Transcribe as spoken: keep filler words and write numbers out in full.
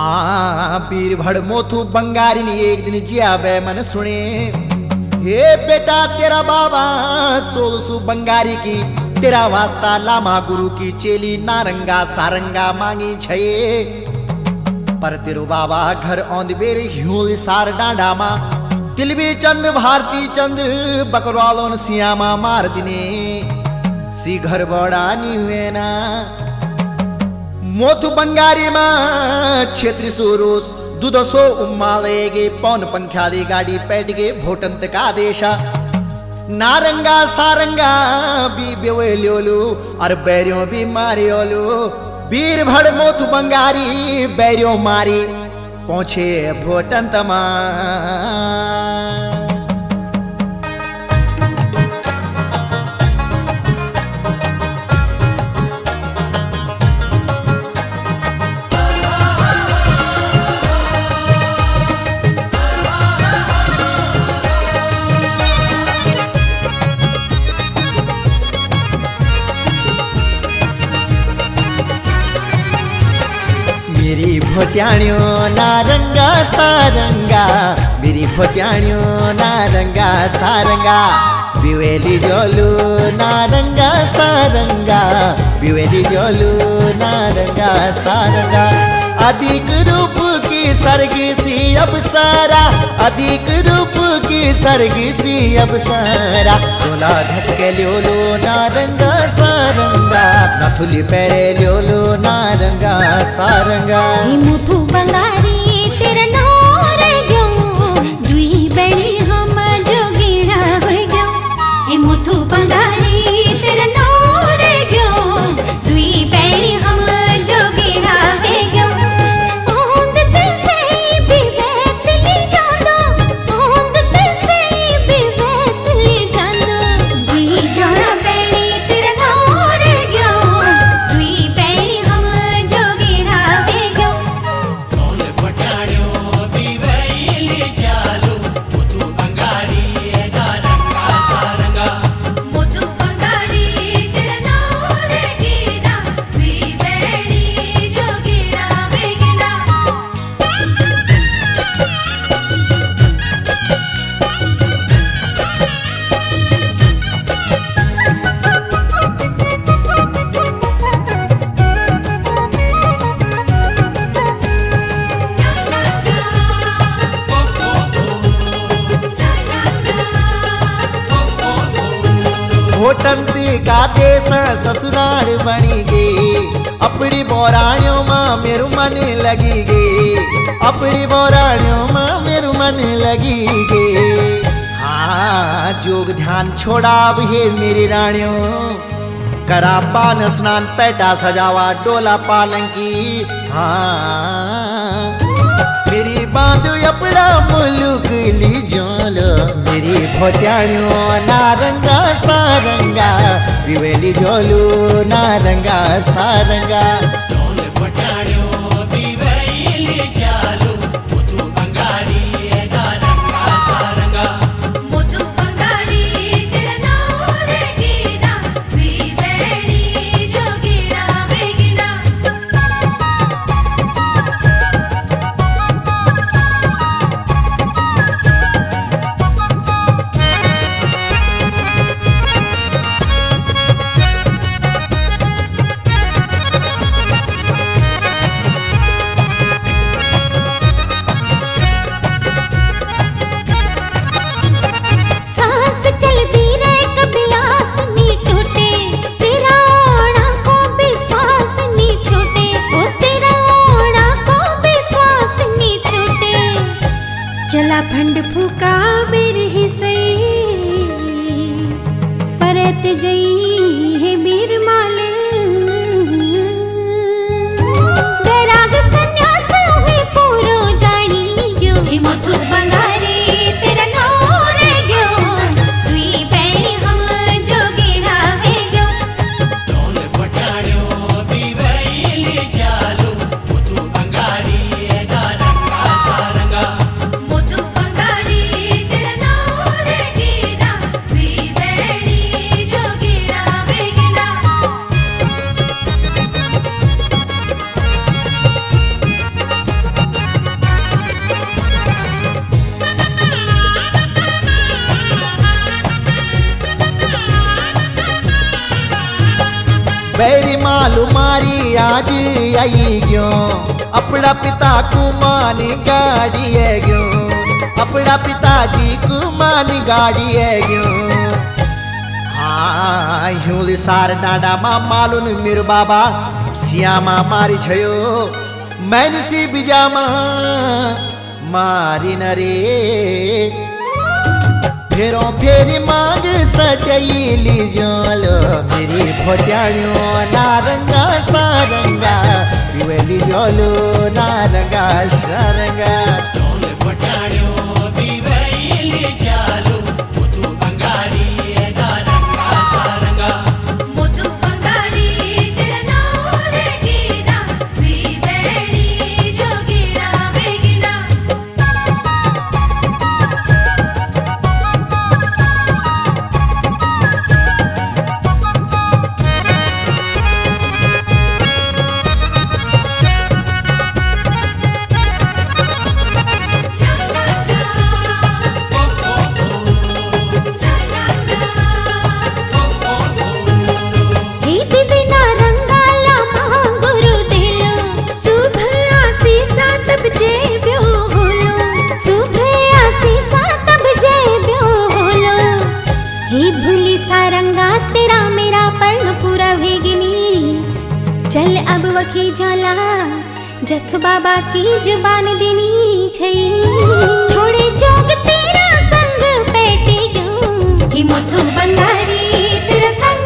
हाँ बीरभड़ मोथू बंगारी ने एक दिन जिया वे मन सुने, हे बेटा तेरा बाबा सोलसु बंगारी की तेरा वास्ता लामा गुरु की चेली नारंगा सारंगा मांगी छये, पर तेरो बाबा घर औंद बेर ह्यूल सार डांडा मा तिलवी चंद भारती चंद बकरवालों सियामा मार दिने सी घर बड़ा निवेना मोथु बंगारी मा क्षेत्री सुरुस दुदसो उम्मालेगे पौन पंख्याली गाड़ी पैटगे भोटंत का देशा नारंगा सारंगा भी बेवेल्योलु और बैरियों भी मारियोलु बीरभड़ मोथु बंगारी बैरियों मारी पहुंचे भोटंत मा। मेरी भोट्याण्यो नारंगा सारंगा मेरी भोट्याण्यो नारंगा सारंगा बिवेली जोलू नारंगा सारंगा बिवेली जोलू नारंगा सारंगा अधिक रूप की सरगी सी अबसारा अधिक रूप की सरगी सी अबसारा तोला घस के ल्योलो नारंगा सारंगा नथुली पैरे ल्योलो नारंगा सारंगा मुथु बंगारी तेरा नौर गयो दुई बेड़ी हम जोगिड़ा हो गयो हे मुथु बंगारी तेरा नौर गयो दुई बेड़ी हम जोगिड़ा हो गयो ओंद ते से भी वेत ली जांदो ओंद ते से भी वेत ली जांदो दुई जोड़ा बेड़ी तेरा नौर गयो दुई बेड़ी हम जोगिड़ा हो गयो कौन भटाड़ियो बिवेली जालू मुथु बंगारी नारंगा सारंगा मुथु बंगारी तेरा नौर गिरा दुई बेड़ी जोगिड़ा बेगिना भोटंती का देश ससुराल बनी गे अपनी बोराणियों माँ मेरू मन लगी गे अपनी बोराणियों माँ मेरू मन लगी गे हाँ जोग ध्यान छोड़ा हे मेरी रानियों करा पान स्नान पैटा सजावा डोला पालंकी हाँ मेरी बांध अपना मुलुक ली जोलो मेरी भोट्याण्यो नारंगा सारंगा बिवेली जोलू नारंगा सारंगा कौन भटाड़ियो बिवेली जालू मुथु बंगारी नारंगा सारंगा मुथु बंगारी तेरा नौर गिरा दुई बेड़ी जोगिड़ा बेगिना बैरी मालू मारी आज आई गयो अपना पिता को मानी गाड़ी है गयो अपना पिताजी को मानी गाड़ी है गयो हाँ यूं सार डाडा मा मालूम मेरो बाबा सियामा मारी छयो मैंने सी बिजामा मारी नरे फेरो फेरी मांग सजैली जोलो मेरी भोट्याण्यो नारंगा सारंगा पिवली जोलो नारंगा सारंगा डोल भटाड़ियो बिवैली जालू मुथु बंगारी नारंगा सारंगा मुथु बंगारी तेरा नाम गीना बिवैली जोगिना बेगिना चल अब वखी जाला जख बाबा की जुबान देनी छई छोड़े जोग तेरा संग बैठे गयो कि मुथु बंगारी तेरा संग